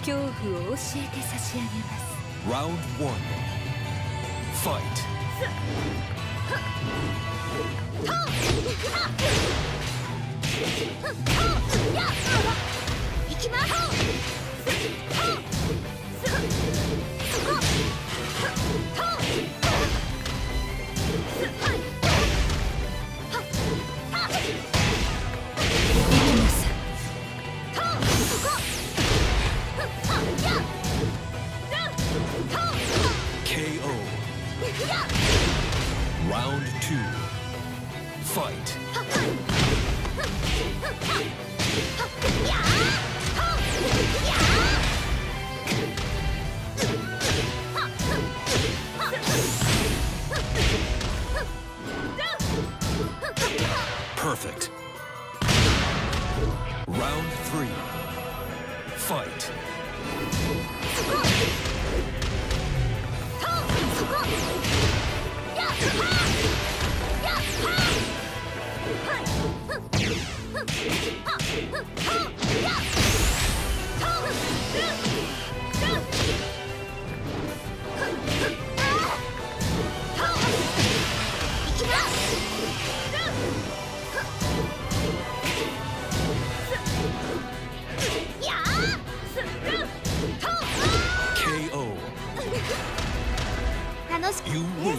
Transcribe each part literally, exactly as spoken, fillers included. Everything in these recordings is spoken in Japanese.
恐怖を教えて差し上げます。 Round one. Fight. 行きます。 ケーオー. Round two. Fight. Perfect. Round three. Fight.ケーオー. 楽しく You win.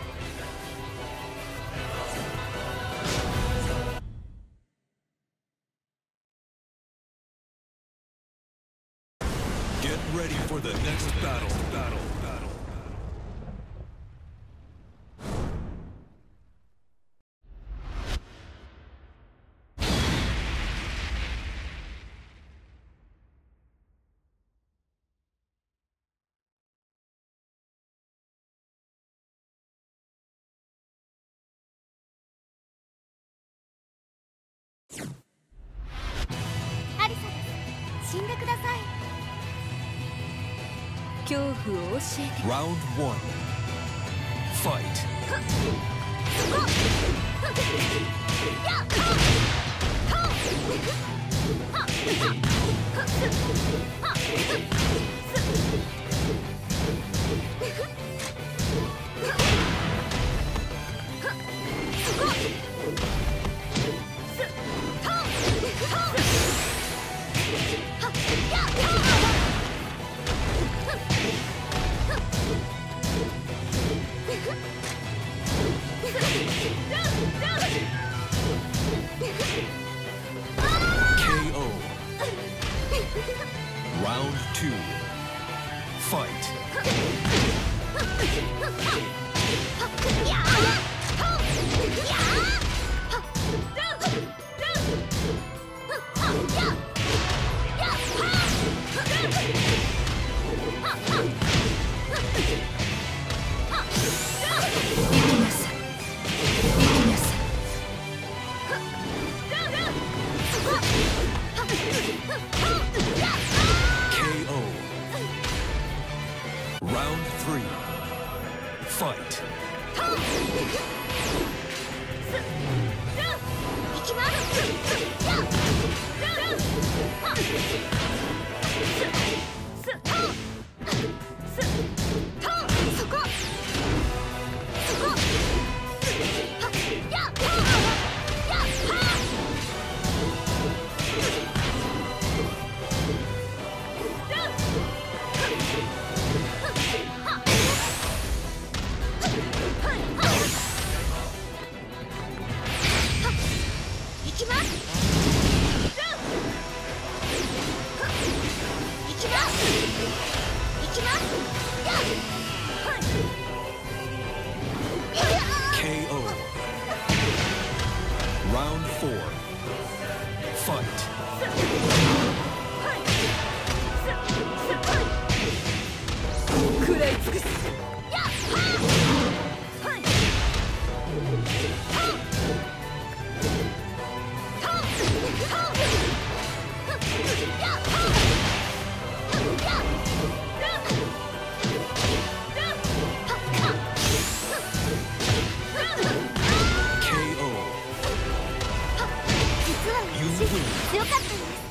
Get ready for the next battle. Battle. Battle. アリサです。死んでください。 恐怖を教えて。 Round one. Fight. K O. Round two. Fight. K O. Round three. Fight. 行きます。そこ。そこ。行きます。行きます。行きます。 K O. Round four. Fight. 食らい尽くす。 実は私強かったんです。